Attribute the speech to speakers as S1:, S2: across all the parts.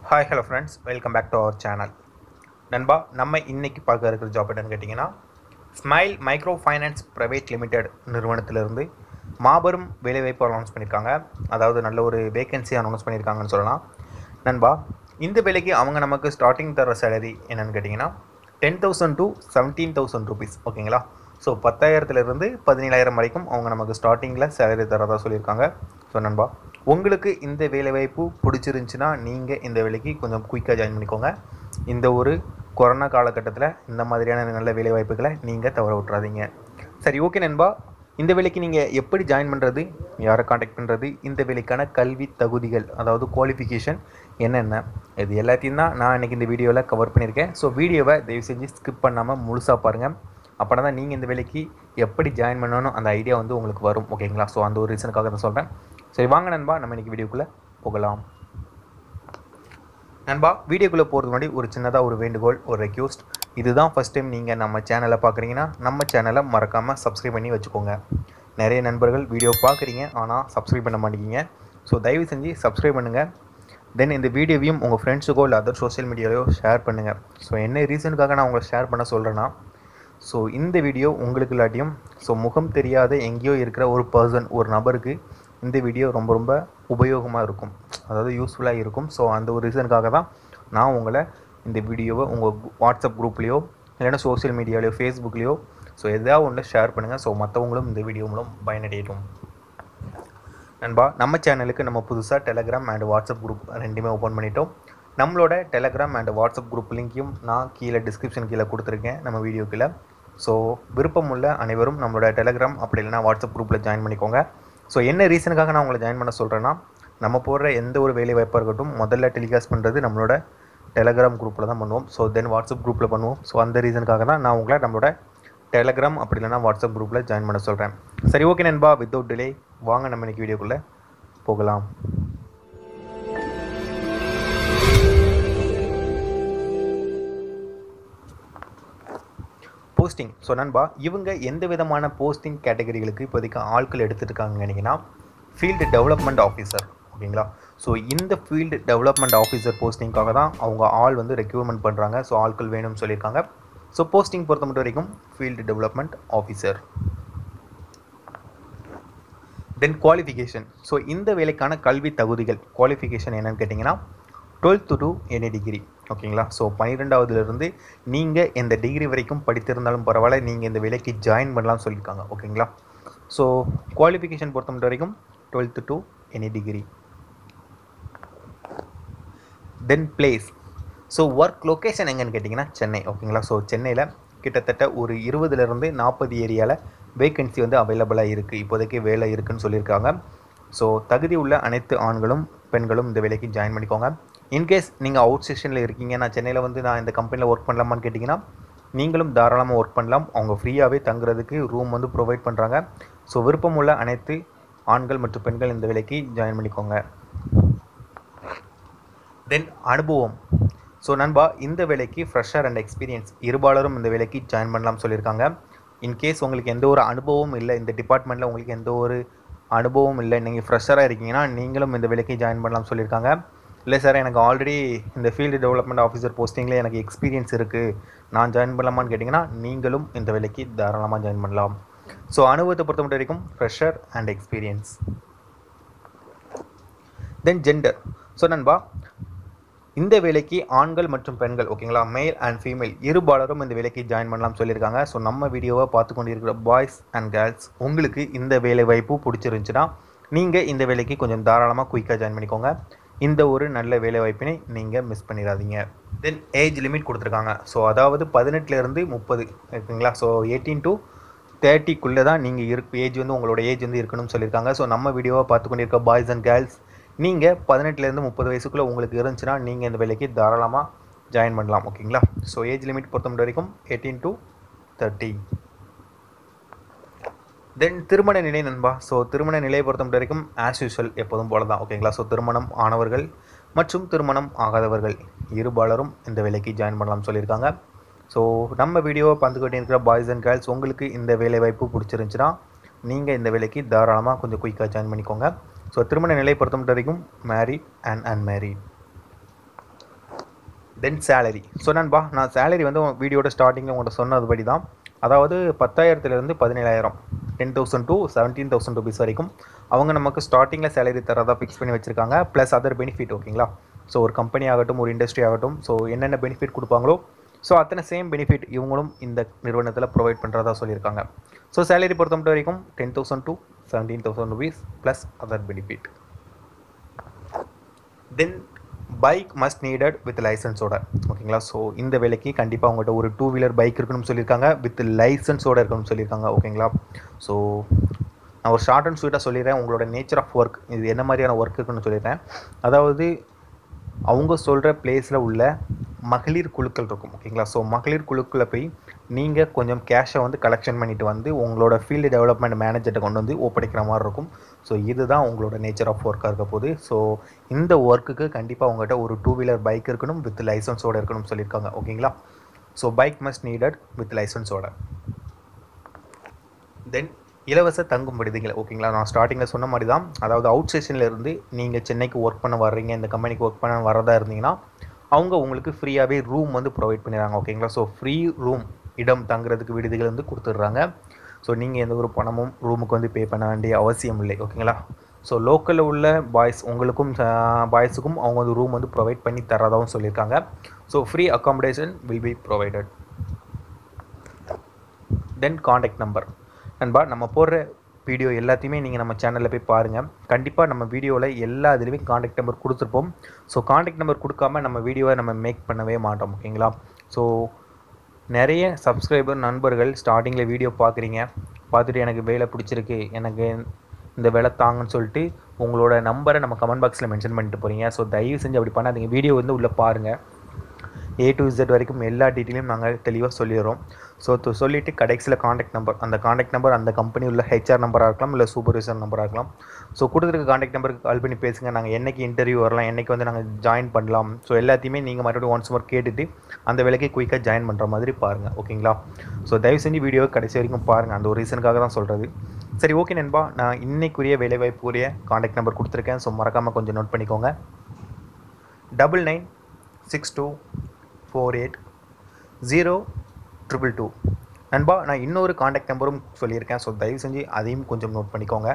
S1: Hi hello friends, welcome back to our channel. நண்பா, நம்ம இன்னைக்கு பார்க்க இருக்கிற ஜாப் என்னன்னு கேட்டிங்கன்னா, Smile Micro Finance Private Limited நிறுவனத்திலிருந்து மாபெரும் வேலைவாய்ப்பு அனௌன்ஸ் பண்ணியிருக்காங்க. அதாவது நல்ல ஒரு வேகன்சி அனௌன்ஸ் பண்ணியிருக்காங்கன்னு சொல்லலாம். நண்பா, இந்த வேலைக்கு அவங்க நமக்கு ஸ்டார்டிங் தர சேலரி என்னன்னு கேட்டிங்கன்னா 10,000 to 17,000 ருபீஸ். ஓகேங்களா? ஸோ 10,000 17,000 வரைக்கும் அவங்க நமக்கு ஸ்டார்டிங்கில் சேலரி தரதா சொல்லியிருக்காங்க. ஸோ நண்பா, உங்களுக்கு இந்த வேலைவாய்ப்பு பிடிச்சிருந்துச்சின்னா நீங்கள் இந்த வேலைக்கு கொஞ்சம் குயிக்காக ஜாயின் பண்ணிக்கோங்க. இந்த ஒரு கொரோனா காலகட்டத்தில் இந்த மாதிரியான நல்ல வேலைவாய்ப்புகளை நீங்கள் தவற விட்றாதீங்க. சரி, ஓகே நண்பா, இந்த வேலைக்கு நீங்கள் எப்படி ஜாயின் பண்ணுறது, யாரை காண்டாக்ட் பண்ணுறது, இந்த வேலைக்கான கல்வி தகுதிகள் அதாவது குவாலிஃபிகேஷன் என்னென்ன, இது எல்லாத்தையும் தான் நான் இன்றைக்கி இந்த வீடியோவில் கவர் பண்ணியிருக்கேன். ஸோ வீடியோவை தயவு செஞ்சு ஸ்கிப் பண்ணாமல் முழுசாக பாருங்கள். அப்போ தான் நீங்கள் இந்த வேலைக்கு எப்படி ஜாயின் பண்ணணும் அந்த ஐடியா வந்து உங்களுக்கு வரும். ஓகேங்களா? ஸோ அந்த ஒரு ரீசனுக்காக தான் சொல்கிறேன். சரி வாங்க நண்பா, நம்ம இன்றைக்கி வீடியோக்குள்ளே போகலாம். நண்பா, வீடியோக்குள்ளே போகிறதுக்கு முன்னாடி ஒரு சின்னதாக ஒரு வேண்டுகோள், ஒரு ரெக்யூஸ்ட். இதுதான் ஃபஸ்ட் டைம் நீங்கள் நம்ம சேனலை பார்க்குறீங்கன்னா நம்ம சேனலை மறக்காமல் சப்ஸ்கிரைப் பண்ணி வச்சுக்கோங்க. நிறைய நண்பர்கள் வீடியோ பார்க்குறீங்க ஆனால் சப்ஸ்கிரைப் பண்ண மாட்டேங்கிங்க. ஸோ தயவு செஞ்சு சப்ஸ்கிரைப் பண்ணுங்கள். தென் இந்த வீடியோவையும் உங்கள் ஃப்ரெண்ட்ஸுக்கோ இல்லை அதர் சோஷியல் மீடியாலையோ ஷேர் பண்ணுங்கள். ஸோ என்ன ரீசனுக்காக நான் உங்களை ஷேர் பண்ண சொல்கிறேன்னா, ஸோ இந்த வீடியோ உங்களுக்கு இல்லாட்டியும் ஸோ முகம் தெரியாத எங்கேயோ இருக்கிற ஒரு பர்சன், ஒரு நபருக்கு இந்த வீடியோ ரொம்ப ரொம்ப உபயோகமாக இருக்கும், அதாவது யூஸ்ஃபுல்லாக இருக்கும். ஸோ அந்த ஒரு ரீசனுக்காக தான் நான் உங்களை இந்த வீடியோவை உங்கள் வாட்ஸ்அப் குரூப்லேயோ இல்லைன்னா சோஷியல் மீடியாலேயோ ஃபேஸ்புக்லேயோ ஸோ எதாவது ஒன்று ஷேர் பண்ணுங்கள். ஸோ மற்றவங்களும் இந்த வீடியோ மூலம் பயனடையட்டும். நண்பா, நம்ம சேனலுக்கு நம்ம புதுசாக டெலகிராம் அண்ட் வாட்ஸ்அப் குரூப் ரெண்டுமே ஓப்பன் பண்ணிட்டோம். நம்மளோட டெலகிராம் அண்ட் வாட்ஸ்அப் குரூப் லிங்க்கையும் நான் கீழே டிஸ்கிரிப்ஷன் கீழே கொடுத்துருக்கேன் நம்ம வீடியோ கீழே. ஸோ விருப்பம் உள்ள அனைவரும் நம்மளோட டெலகிராம் அப்படி இல்லைனா வாட்ஸ்அப் குரூப்பில் ஜாயின் பண்ணிக்கோங்க. ஸோ என்ன ரீசனுக்காக நான் உங்களை ஜாயின் பண்ண சொல்கிறேன்னா, நம்ம போடுற எந்த ஒரு வேலை வாய்ப்பாக இருக்கட்டும் முதல்ல டெலிகாஸ்ட் பண்ணுறது நம்மளோட டெலகிராம் குரூப்பில் தான் பண்ணுவோம். ஸோ தென் வாட்ஸ்அப் குரூப்பில் பண்ணுவோம். ஸோ அந்த ரீசனுக்காக தான் நான் உங்களை நம்மளோட டெலகிராம் அப்படி இல்லைனா வாட்ஸ்அப் குரூப்பில் ஜாயின் பண்ண சொல்கிறேன். சரி, ஓகே நண்பா, வித்தவுட் டிலே வாங்க நம்ம இன்றைக்கி வீடியோக்குள்ளே போகலாம். போஸ்டிங். ஸோ நண்பா, இவங்க எந்த விதமான போஸ்டிங் கேட்டகரிகளுக்கு இப்போதைக்கு ஆட்கள் எடுத்துருக்காங்கன்னா, ஃபீல்டு டெவலப்மெண்ட் ஆஃபீஸர். ஓகேங்களா? ஸோ இந்த ஃபீல்டு டெவலப்மெண்ட் ஆஃபீஸர் போஸ்டிங்காக தான் அவங்க ஆள் வந்து ரெக்ரூட்மெண்ட் பண்ணுறாங்க. ஸோ ஆட்கள் வேணும்னு சொல்லியிருக்காங்க. ஸோ போஸ்டிங் பொறுத்த மட்டும் வரைக்கும் field development officer. Then qualification. So இந்த வேலைக்கான கல்வி தகுதிகள் குவாலிஃபிகேஷன் என்னென்னு கேட்டிங்கன்னா 12th to எனி டிகிரி. ஓகேங்களா? ஸோ 12வதுலேருந்து நீங்கள் எந்த டிகிரி வரைக்கும் படித்திருந்தாலும் பரவாயில்ல, நீங்கள் இந்த வேலைக்கு ஜாயின் பண்ணலாம்னு சொல்லியிருக்காங்க. ஓகேங்களா? ஸோ குவாலிஃபிகேஷன் பொறுத்த மட்டும் வரைக்கும் 12th to any degree. Then place. So work location எங்கன்னு கேட்டிங்கன்னா சென்னை. ஓகேங்களா? ஸோ சென்னையில் கிட்டத்தட்ட ஒரு 20லேருந்து 40 ஏரியாவில் வேக்கன்சி வந்து அவைலபிளாக இருக்குது. இப்போதைக்கு வேலை இருக்குதுன்னு சொல்லியிருக்காங்க. ஸோ தகுதி உள்ள அனைத்து ஆண்களும் பெண்களும் இந்த வேலைக்கு ஜாயின் பண்ணிக்கோங்க. இன்கேஸ் நீங்கள் அவுட் ஸ்டேஷனில் இருக்கீங்க, நான் சென்னையில் வந்து நான் இந்த கம்பெனியில் ஒர்க் பண்ணலாமான்னு கேட்டிங்கன்னா நீங்களும் தாராளமாக ஒர்க் பண்ணலாம். அவங்க ஃப்ரீயாகவே தங்குறதுக்கு ரூம் வந்து ப்ரொவைட் பண்ணுறாங்க. ஸோ விருப்பம் உள்ள அனைத்து ஆண்கள் மற்றும் பெண்கள் இந்த வேலைக்கு ஜாயின் பண்ணிக்கோங்க. தென் அனுபவம். ஸோ நண்பா, இந்த வேலைக்கு ஃப்ரெஷர் அண்ட் எக்ஸ்பீரியன்ஸ் இருபாலரும் இந்த வேலைக்கு ஜாயின் பண்ணலாம்னு சொல்லியிருக்காங்க. இன்கேஸ் உங்களுக்கு எந்த ஒரு அனுபவமும் இல்லை, இந்த டிபார்ட்மெண்ட்டில் உங்களுக்கு எந்த ஒரு அனுபவம் இல்லை, நீங்கள் ஃப்ரெஷராக இருக்கீங்கன்னா நீங்களும் இந்த வேலைக்கு ஜாயின் பண்ணலாம்னு சொல்லியிருக்காங்க. இல்லை சார், எனக்கு ஆல்ரெடி இந்த ஃபீல்டு டெவலப்மெண்ட் ஆஃபீஸர் போஸ்டிங்கில் எனக்கு எக்ஸ்பீரியன்ஸ் இருக்குது, நான் ஜாயின் பண்ணலாமான்னு கேட்டிங்கன்னா நீங்களும் இந்த வேலைக்கு தாராளமாக ஜாயின் பண்ணலாம். ஸோ அனுபவத்தை பொறுத்த மட்டும் வரைக்கும் fresher and experience. Then gender. So நண்பா, இந்த வேலைக்கு ஆண்கள் மற்றும் பெண்கள், ஓகேங்களா, மேல் அண்ட் ஃபீமேல் இருபாலரும் இந்த வேலைக்கு ஜாயின் பண்ணலாம்னு சொல்லியிருக்காங்க. ஸோ நம்ம வீடியோவை பார்த்து கொண்டு இருக்கிற பாய்ஸ் அண்ட் கேர்ள்ஸ், உங்களுக்கு இந்த வேலை வாய்ப்பு பிடிச்சிருந்துச்சுன்னா நீங்கள் இந்த வேலைக்கு கொஞ்சம் தாராளமாக குயிக்காக ஜாயின் பண்ணிக்கோங்க. இந்த ஒரு நல்ல வேலை வாய்ப்பினை நீங்கள் மிஸ் பண்ணிடாதீங்க. தென் ஏஜ் லிமிட் கொடுத்துருக்காங்க. ஸோ அதாவது 18லேருந்து 30 இருக்குங்களா? ஸோ 18 to 30க்குள்ளே தான் நீங்கள் ஏஜ் வந்து உங்களோட ஏஜ் வந்து இருக்கணும்னு சொல்லியிருக்காங்க. ஸோ நம்ம வீடியோவை பார்த்து கொண்டிருக்க பாய்ஸ் அண்ட் கேர்ள்ஸ், நீங்கள் 18லேருந்து 30 வயசுக்குள்ளே உங்களுக்கு இருந்துச்சுன்னா நீங்கள் இந்த வேலைக்கு தாராளமாக ஜாயின் பண்ணலாம். ஓகேங்களா? ஸோ ஏஜ் லிமிட் பொறுத்த மட்டும் வரைக்கும் 18 to 30. தென் திருமண நிலை நண்பா. ஸோ திருமண நிலையை பொறுத்த மட்டும் வரைக்கும் ஆஸ் யூஷுவல் எப்போதும் போல தான். ஓகேங்களா? ஸோ திருமணம் ஆனவர்கள் மற்றும் திருமணம் ஆகாதவர்கள் இருபாலரும் இந்த வேலைக்கு ஜாயின் பண்ணலாம்னு சொல்லியிருக்காங்க. ஸோ நம்ம வீடியோவை பார்த்துக்கிட்டே இருக்கிற பாய்ஸ் அண்ட் கேர்ள்ஸ், உங்களுக்கு இந்த வேலை வாய்ப்பு பிடிச்சிருந்துச்சுன்னா நீங்கள் இந்த வேலைக்கு தாராளமாக கொஞ்சம் குயிக்காக ஜாயின் பண்ணிக்கோங்க. ஸோ திருமண நிலை பொறுத்த மட்டும் வரைக்கும் married and unmarried. Then salary. So நண்பா, நான் சேலரி வந்து வீடியோட ஸ்டார்டிங்கில் உங்கள்கிட்ட சொன்னதுபடி தான். அதாவது 10,000 17,000 10,000 to 17,000 ருபீஸ் வரைக்கும் அவங்க நமக்கு ஸ்டார்டிங்கில் சேலரி தரதாக ஃபிக்ஸ் பண்ணி வச்சுருக்காங்க. Plus other benefit. ஓகேங்களா? ஸோ ஒரு கம்பெனி ஆகட்டும், ஒரு இண்டஸ்ட்ரி ஆகட்டும், ஸோ என்னென்ன பெனிஃபிட் கொடுப்பாங்களோ ஸோ அத்தனை சேம் பெனிஃபிட் இவங்களும் இந்த நிறுவனத்தில் ப்ரொவைட் பண்ணுறதா சொல்லியிருக்காங்க. ஸோ சேலரி பொறுத்த மட்டும் வரைக்கும் 10,000 to 17,000 rupees plus other benefit. Then bike must needed with லைசன்ஸோட. ஓகேங்களா? ஸோ இந்த வேலைக்கு கண்டிப்பாக அவங்கள்ட்ட ஒரு 2 வீலர் பைக் இருக்கணும்னு சொல்லியிருக்காங்க, வித் லைசன்ஸோடு இருக்கணும்னு சொல்லியிருக்காங்க. ஓகேங்களா? ஸோ நான் ஒரு ஷார்ட் அண்ட் ஸ்வீட்டாக சொல்லிடுறேன். உங்களோட நேச்சர் ஆஃப் ஒர்க் இது என்ன மாதிரியான ஒர்க் இருக்குன்னு சொல்லிடுறேன். அதாவது அவங்க சொல்கிற பிளேஸில் உள்ள மகளிர் குழுக்கள் இருக்கும். ஓகேங்களா? ஸோ மகளிர் குழுக்களை போய் நீங்கள் கொஞ்சம் கேஷை வந்து கலெக்ஷன் பண்ணிவிட்டு வந்து உங்களோட ஃபீல்டு டெவலப்மெண்ட் மேனேஜர்கிட்ட கொண்டு வந்து ஒப்படைக்கிற மாதிரி இருக்கும். ஸோ இதுதான் உங்களோட நேச்சர் ஆஃப் ஒர்க்காக இருக்க போகுது. ஸோ இந்த ஒர்க்குக்கு கண்டிப்பாக உங்கள்கிட்ட ஒரு 2 வீலர் பைக் இருக்கணும், வித் லைசன்ஸோடு இருக்கணும்னு சொல்லியிருக்காங்க. ஓகேங்களா? So bike must needed with லைசன்ஸோட. தென் இலவச தங்கும் விடுதிகள். ஓகேங்களா? நான் ஸ்டார்டிங்கில் சொன்ன மாதிரி தான். அதாவது அவுட் ஸ்டேஷனில் இருந்து நீங்கள் சென்னைக்கு ஒர்க் பண்ண வர்றீங்க, இந்த கம்பெனிக்கு ஒர்க் பண்ண வரதா இருந்தீங்கன்னா அவங்க உங்களுக்கு ஃப்ரீயாகவே ரூம் வந்து ப்ரொவைட் பண்ணிடுறாங்க. ஓகேங்களா? ஸோ ஃப்ரீ ரூம், இடம் தங்குறதுக்கு விடுதிகள் வந்து கொடுத்துட்றாங்க. ஸோ நீங்கள் எந்த ஒரு பணமும் ரூமுக்கு வந்து பே பண்ண வேண்டிய அவசியம் இல்லை. ஓகேங்களா? ஸோ லோக்கலில் உள்ள பாய்ஸுக்கும் அவங்க வந்து ரூம் வந்து ப்ரொவைட் பண்ணி தரதாகவும் சொல்லியிருக்காங்க. So free accommodation will be provided. Then contact number. நண்பா, நம்ம போடுற வீடியோ எல்லாத்தையுமே நீங்கள் நம்ம சேனலில் போய் பாருங்கள். கண்டிப்பாக நம்ம வீடியோவில் எல்லா இதுலேயுமே காண்டாக்ட் நம்பர் கொடுத்துருப்போம். ஸோ காண்டாக்ட் நம்பர் கொடுக்காம நம்ம வீடியோவை நம்ம மேக் பண்ணவே மாட்டோம். ஓகேங்களா? ஸோ நிறைய சப்ஸ்கிரைபர் நண்பர்கள் ஸ்டார்டிங்கில் வீடியோ பார்க்குறீங்க, பார்த்துட்டு எனக்கு வேலை பிடிச்சிருக்கு, எனக்கு இந்த வேலை தாங்கன்னு சொல்லிட்டு உங்களோட நம்பரை நம்ம கமெண்ட் பாக்ஸில் மென்ஷன் பண்ணிட்டு போகிறீங்க. ஸோ தயவு செஞ்சு அப்படி பண்ணாதீங்க. வீடியோ வந்து உள்ளே பாருங்கள். A to Z வரைக்கும் எல்லா டீட்டெயிலையும் நாங்கள் தெளிவாக சொல்லிடுறோம். ஸோ சொல்லிவிட்டு கடைசியில் காண்டாக்ட் நம்பர், அந்த காண்டாக்ட் நம்பர் அந்த கம்பெனி உள்ள HR நம்பராக இருக்கலாம், இல்லை சூப்பர்வைசர் நம்பராக இருக்கலாம். ஸோ கொடுத்துருக்க காண்டாக்ட் நம்பருக்கு கால் பண்ணி பேசுங்க. நாங்கள் என்றைக்கு இன்டர்வியூ வரலாம், என்றைக்கு வந்து நாங்கள் ஜாயின் பண்ணலாம், ஸோ எல்லாத்தையுமே நீங்கள் மறுபடியும் ஒன்ஸ் மோர் கேட்டுட்டு அந்த வேலைக்கு குயிக்காக ஜாயின் பண்ணுற மாதிரி பாருங்கள். ஓகேங்களா? ஸோ தயவு செஞ்சு வீடியோ கடைசி வரைக்கும் பாருங்கள். அந்த ஒரு ரீசனுக்காக தான் சொல்கிறது. சரி, ஓகே நண்பா, நான் இன்னைக்குரிய வேலைவாய்ப்புரிய காண்டாக்ட் நம்பர் கொடுத்துருக்கேன். ஸோ மறக்காமல் கொஞ்சம் நோட் பண்ணிக்கோங்க. 9962480222. நண்பா, நான் இன்னொரு காண்டாக்ட் நம்பரும் சொல்லியிருக்கேன். ஸோ தயவு செஞ்சு அதையும் கொஞ்சம் நோட் பண்ணிக்கோங்க.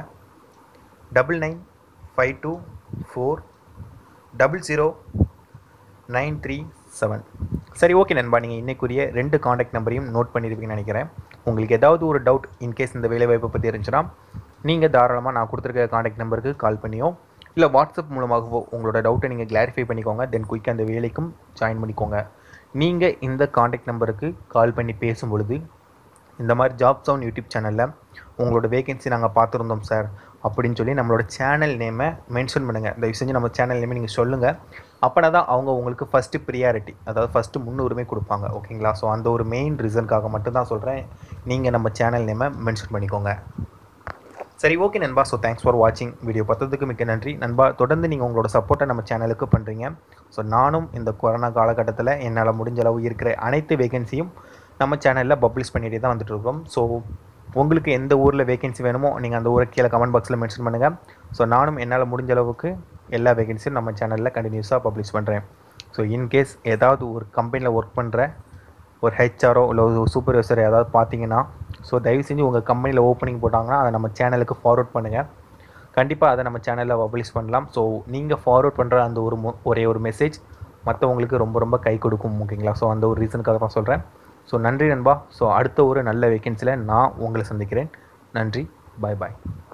S1: 9952400937. சரி, ஓகே நண்பா, நீங்கள் இன்னைக்குரிய 2 காண்டாக்ட் நம்பரையும் நோட் பண்ணியிருப்பீங்கன்னு நினைக்கிறேன். உங்களுக்கு ஏதாவது ஒரு டவுட் இன்கேஸ் இந்த வேலைவாய்ப்பை பற்றி இருந்துச்சுன்னா நீங்கள் தாராளமாக நான் கொடுத்துருக்க காண்டாக்ட் நம்பருக்கு கால் பண்ணியோ இல்லை வாட்ஸ்அப் மூலமாகவோ உங்களோட டவுட்டை நீங்கள் கிளாரிஃபை பண்ணிக்கோங்க. தென் குயிக்காக அந்த வேலைக்கும் ஜாயின் பண்ணிக்கோங்க. நீங்கள் இந்த காண்டாக்ட் நம்பருக்கு கால் பண்ணி பேசும் பொழுது இந்த மாதிரி ஜாப் சவுண்ட் யூடியூப் சேனலில் உங்களோட வேகன்சி நாங்கள் பார்த்துருந்தோம் சார் அப்படின்னு சொல்லி நம்மளோட சேனல் நேமை மென்ஷன் பண்ணுங்கள். தயவு செஞ்சு நம்ம சேனல் நேமை நீங்கள் சொல்லுங்கள். அப்படின்னா தான் அவங்க உங்களுக்கு ஃபஸ்ட்டு ப்ரியாரிட்டி, அதாவது ஃபஸ்ட்டு முன்னுரிமை கொடுப்பாங்க. ஓகேங்களா? ஸோ அந்த ஒரு மெயின் ரீசனுக்காக மட்டும்தான் சொல்கிறேன், நீங்கள் நம்ம சேனல் நேமை மென்ஷன் பண்ணிக்கோங்க. சரி, ஓகே நண்பா. ஸோ தேங்க்ஸ் ஃபார் வாட்சிங். வீடியோ பார்த்ததுக்கு மிக்க நன்றி நண்பா. தொடர்ந்து நீங்கள் உங்களோட சப்போர்ட்டை நம்ம சேனலுக்கு பண்ணுறீங்க. ஸோ நானும் இந்த கொரோனா காலகட்டத்தில் என்னால் முடிஞ்ச அளவு இருக்கிற அனைத்து வேகன்சியும் நம்ம சேனலில் பப்ளிஷ் பண்ணிகிட்டே தான் வந்துட்டுருக்கோம். ஸோ உங்களுக்கு எந்த ஊரில் வேகன்சி வேணுமோ நீங்கள் அந்த ஊரை கீழே கமெண்ட் பாக்ஸில் மென்ஷன் பண்ணுங்கள். ஸோ நானும் என்னால் முடிஞ்ச அளவுக்கு எல்லா வேகன்சியும் நம்ம சேனலில் கண்டினியூஸாக பப்ளிஷ் பண்ணுறேன். ஸோ இன்கேஸ் ஏதாவது ஒரு கம்பெனியில் ஒர்க் பண்ணுற ஒரு ஹெச்ஆரோ இல்லை ஒரு சூப்பர்வைசர் ஏதாவது பார்த்தீங்கன்னா, ஸோ தயவு செஞ்சு உங்கள் கம்பெனியில் ஓப்பனிங் போட்டாங்கன்னா அதை நம்ம சேனலுக்கு ஃபார்வர்ட் பண்ணுங்கள். கண்டிப்பாக அதை நம்ம சேனலில் பப்ளிஷ் பண்ணலாம். ஸோ நீங்கள் ஃபார்வர்ட் பண்ணுற அந்த ஒரே ஒரு மெசேஜ் மற்றவங்களுக்கு ரொம்ப ரொம்ப கை கொடுக்கும். ஓகேங்களா? ஸோ அந்த ஒரு ரீசனுக்காக தான் சொல்கிறேன். ஸோ நன்றி நண்பா. ஸோ அடுத்த ஒரு நல்ல வேகன்சியில் நான் உங்களை சந்திக்கிறேன். நன்றி. பாய் பாய்.